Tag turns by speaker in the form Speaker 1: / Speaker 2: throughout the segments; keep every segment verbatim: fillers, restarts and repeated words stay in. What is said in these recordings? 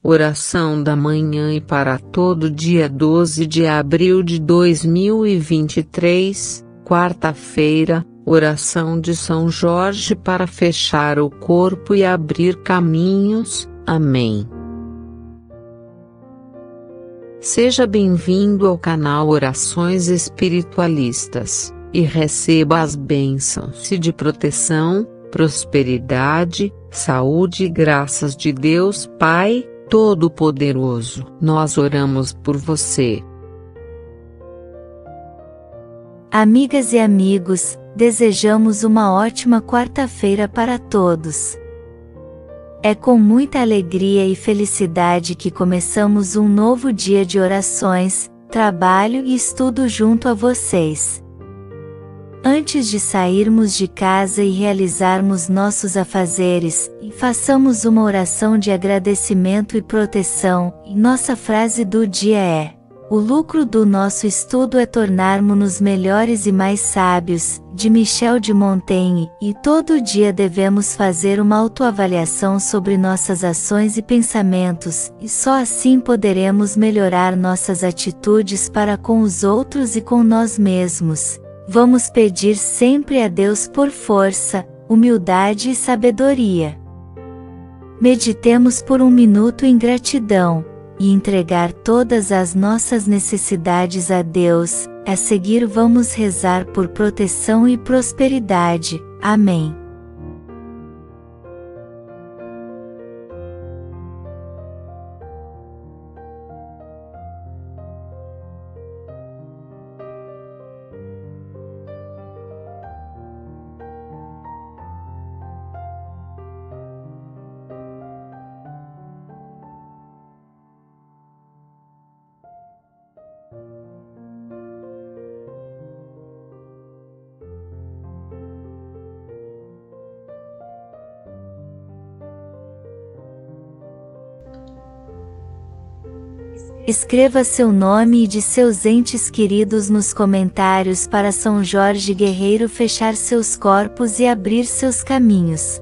Speaker 1: oração da manhã e para todo dia doze de abril de dois mil e vinte e três, quarta-feira, oração de São Jorge para fechar o corpo e abrir caminhos. Amém. Seja bem-vindo ao canal Orações Espiritualistas, e receba as bênçãos de proteção, prosperidade, saúde e graças de Deus Pai Todo-Poderoso. Nós oramos por você.
Speaker 2: Amigas e amigos, desejamos uma ótima quarta-feira para todos. É com muita alegria e felicidade que começamos um novo dia de orações, trabalho e estudo junto a vocês. Antes de sairmos de casa e realizarmos nossos afazeres, façamos uma oração de agradecimento e proteção, e nossa frase do dia é: o lucro do nosso estudo é tornarmos-nos melhores e mais sábios, de Michel de Montaigne, e todo dia devemos fazer uma autoavaliação sobre nossas ações e pensamentos, e só assim poderemos melhorar nossas atitudes para com os outros e com nós mesmos. Vamos pedir sempre a Deus por força, humildade e sabedoria. Meditemos por um minuto em gratidão, e entregar todas as nossas necessidades a Deus. A seguir vamos rezar por proteção e prosperidade. Amém. Escreva seu nome e de seus entes queridos nos comentários para São Jorge Guerreiro fechar seus corpos e abrir seus caminhos.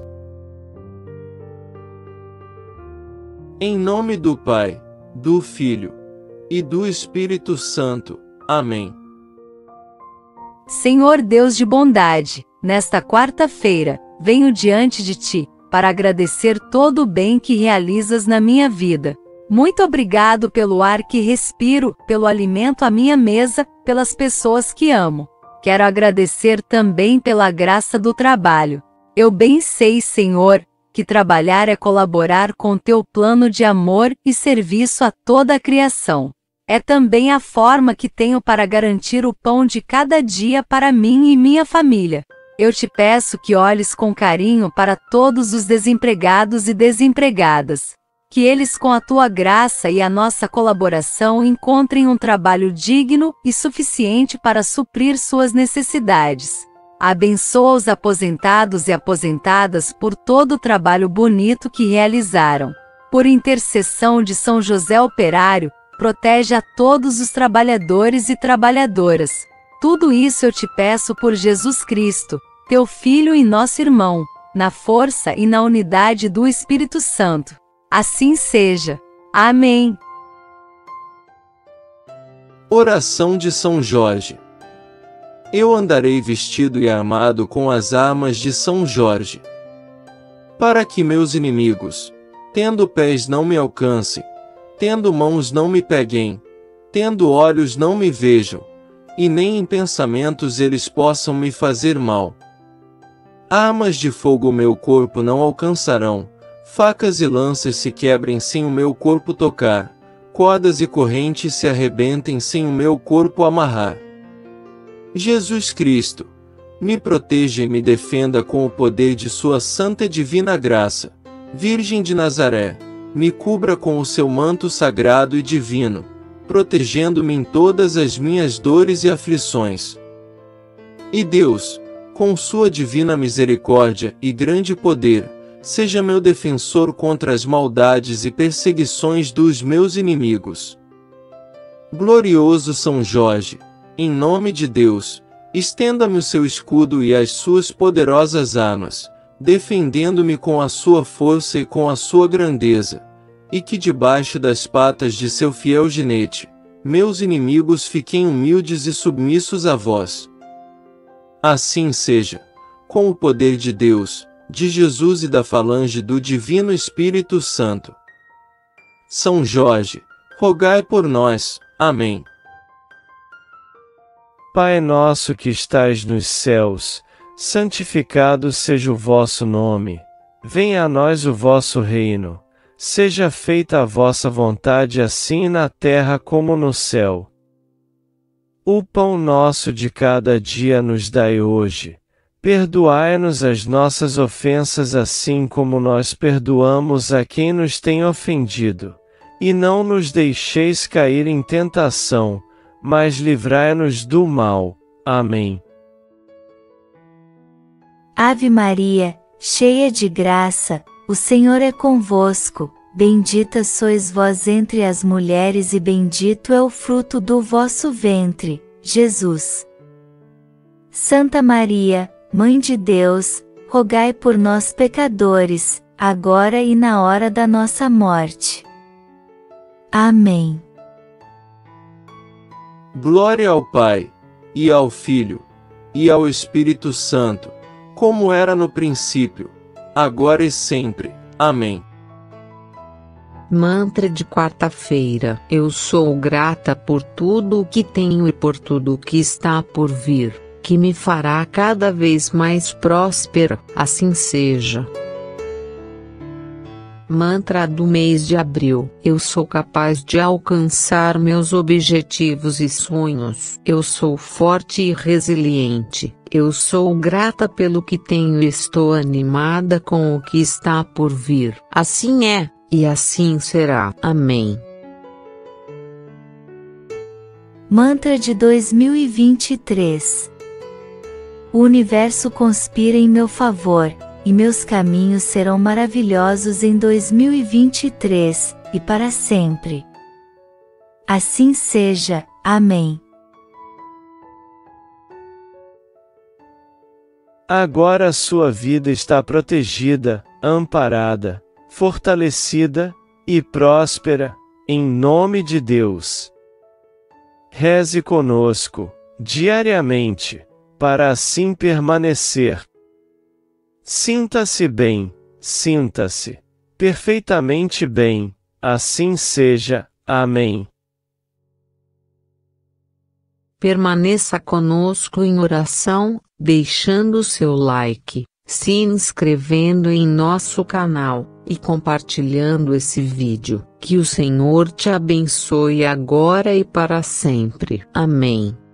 Speaker 3: Em nome do Pai, do Filho e do Espírito Santo. Amém.
Speaker 4: Senhor Deus de bondade, nesta quarta-feira, venho diante de Ti, para agradecer todo o bem que realizas na minha vida. Muito obrigado pelo ar que respiro, pelo alimento à minha mesa, pelas pessoas que amo. Quero agradecer também pela graça do trabalho. Eu bem sei, Senhor, que trabalhar é colaborar com Teu plano de amor e serviço a toda a criação. É também a forma que tenho para garantir o pão de cada dia para mim e minha família. Eu te peço que olhes com carinho para todos os desempregados e desempregadas. Que eles, com a Tua graça e a nossa colaboração, encontrem um trabalho digno e suficiente para suprir suas necessidades. Abençoa os aposentados e aposentadas por todo o trabalho bonito que realizaram. Por intercessão de São José Operário, protege a todos os trabalhadores e trabalhadoras. Tudo isso eu te peço por Jesus Cristo, Teu Filho e nosso irmão, na força e na unidade do Espírito Santo. Assim seja. Amém.
Speaker 3: Oração de São Jorge. Eu andarei vestido e armado com as armas de São Jorge, para que meus inimigos, tendo pés não me alcancem, tendo mãos não me peguem, tendo olhos não me vejam, e nem em pensamentos eles possam me fazer mal. Armas de fogo o meu corpo não alcançarão, facas e lanças se quebrem sem o meu corpo tocar, cordas e correntes se arrebentem sem o meu corpo amarrar. Jesus Cristo, me proteja e me defenda com o poder de Sua santa e divina graça. Virgem de Nazaré, me cubra com o seu manto sagrado e divino, protegendo-me em todas as minhas dores e aflições. E Deus, com Sua divina misericórdia e grande poder, seja meu defensor contra as maldades e perseguições dos meus inimigos. Glorioso São Jorge, em nome de Deus, estenda-me o seu escudo e as suas poderosas armas, defendendo-me com a sua força e com a sua grandeza. e que debaixo das patas de seu fiel ginete, meus inimigos fiquem humildes e submissos a vós. Assim seja, com o poder de Deus, de Jesus e da falange do Divino Espírito Santo. São Jorge, rogai por nós. Amém.
Speaker 5: Pai nosso que estais nos céus, santificado seja o vosso nome. Venha a nós o vosso reino. Seja feita a vossa vontade assim na terra como no céu. O pão nosso de cada dia nos dai hoje. Perdoai-nos as nossas ofensas assim como nós perdoamos a quem nos tem ofendido. E não nos deixeis cair em tentação, mas livrai-nos do mal. Amém.
Speaker 2: Ave Maria, cheia de graça, o Senhor é convosco. Bendita sois vós entre as mulheres e bendito é o fruto do vosso ventre, Jesus. Santa Maria, Mãe de Deus, rogai por nós pecadores, agora e na hora da nossa morte. Amém.
Speaker 3: Glória ao Pai, e ao Filho, e ao Espírito Santo, como era no princípio, agora e sempre. Amém.
Speaker 1: Mantra de quarta-feira. Eu sou grata por tudo o que tenho e por tudo o que está por vir, que me fará cada vez mais próspera, assim seja. Mantra do mês de abril. Eu sou capaz de alcançar meus objetivos e sonhos. Eu sou forte e resiliente. Eu sou grata pelo que tenho e estou animada com o que está por vir. Assim é, e assim será. Amém.
Speaker 2: Mantra de dois mil e vinte e três. O universo conspira em meu favor, e meus caminhos serão maravilhosos em dois mil e vinte e três, e para sempre. Assim seja. Amém.
Speaker 5: Agora a sua vida está protegida, amparada, fortalecida e próspera, em nome de Deus. Reze conosco, diariamente, para assim permanecer. Sinta-se bem, sinta-se perfeitamente bem, assim seja. Amém.
Speaker 1: Permaneça conosco em oração, deixando seu like, se inscrevendo em nosso canal, e compartilhando esse vídeo. Que o Senhor te abençoe agora e para sempre. Amém.